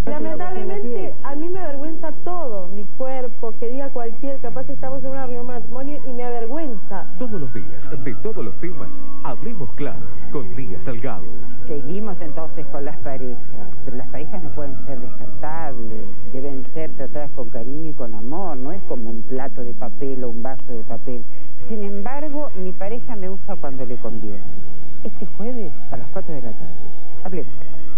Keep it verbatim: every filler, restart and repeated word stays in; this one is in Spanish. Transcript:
Lamentablemente a mí me avergüenza todo, mi cuerpo, que diga cualquier, capaz estamos en una reunión de matrimonio y me avergüenza. Todos los días, de todos los temas, hablemos claro con Lía Salgado. Seguimos entonces con las parejas, pero las parejas no pueden ser descartables, deben ser tratadas con cariño y con amor, no es como un plato de papel o un vaso de papel. Sin embargo, mi pareja me usa cuando le conviene. Este jueves a las cuatro de la tarde, hablemos claro.